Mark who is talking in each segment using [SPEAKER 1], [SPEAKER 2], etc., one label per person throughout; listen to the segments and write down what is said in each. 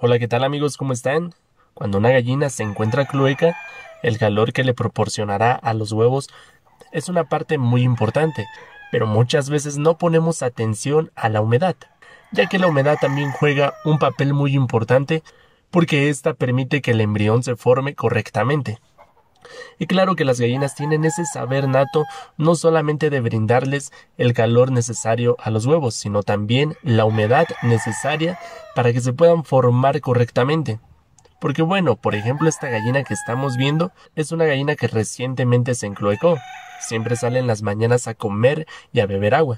[SPEAKER 1] Hola, ¿qué tal amigos? ¿Cómo están? Cuando una gallina se encuentra clueca, el calor que le proporcionará a los huevos es una parte muy importante, pero muchas veces no ponemos atención a la humedad, ya que la humedad también juega un papel muy importante porque ésta permite que el embrión se forme correctamente. Y claro que las gallinas tienen ese saber nato no solamente de brindarles el calor necesario a los huevos, sino también la humedad necesaria para que se puedan formar correctamente. Porque bueno, por ejemplo, esta gallina que estamos viendo es una gallina que recientemente se encloacó. Siempre sale en las mañanas a comer y a beber agua.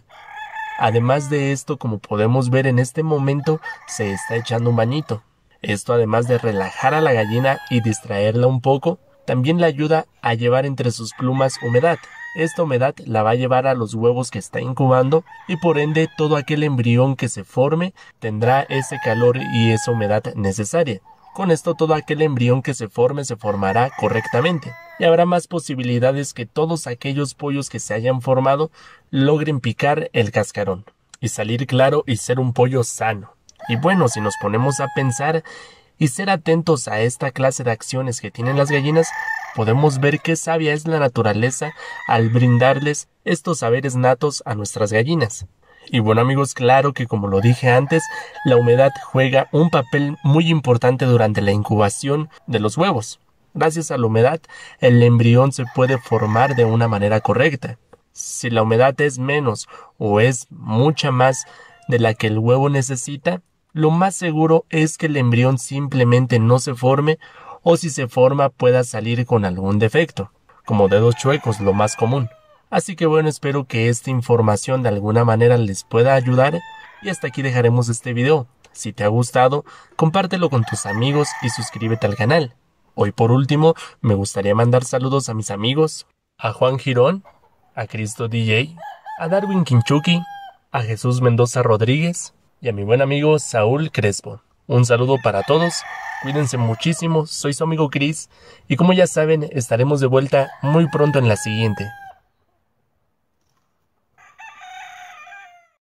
[SPEAKER 1] Además de esto, como podemos ver en este momento, se está echando un bañito. Esto, además de relajar a la gallina y distraerla un poco, también le ayuda a llevar entre sus plumas humedad. Esta humedad la va a llevar a los huevos que está incubando y por ende todo aquel embrión que se forme tendrá ese calor y esa humedad necesaria. Con esto todo aquel embrión que se forme se formará correctamente y habrá más posibilidades que todos aquellos pollos que se hayan formado logren picar el cascarón y salir claro y ser un pollo sano. Y bueno, si nos ponemos a pensar y ser atentos a esta clase de acciones que tienen las gallinas, podemos ver qué sabia es la naturaleza al brindarles estos saberes natos a nuestras gallinas. Y bueno amigos, claro que como lo dije antes, la humedad juega un papel muy importante durante la incubación de los huevos. Gracias a la humedad, el embrión se puede formar de una manera correcta. Si la humedad es menos o es mucha más de la que el huevo necesita, lo más seguro es que el embrión simplemente no se forme o si se forma pueda salir con algún defecto, como dedos chuecos, lo más común. Así que bueno, espero que esta información de alguna manera les pueda ayudar y hasta aquí dejaremos este video. Si te ha gustado, compártelo con tus amigos y suscríbete al canal. Hoy por último, me gustaría mandar saludos a mis amigos, a Juan Girón, a Cristo DJ, a Darwin Quinchuki, a Jesús Mendoza Rodríguez y a mi buen amigo Saúl Crespo. Un saludo para todos, cuídense muchísimo, soy su amigo Chris y como ya saben, estaremos de vuelta muy pronto en la siguiente.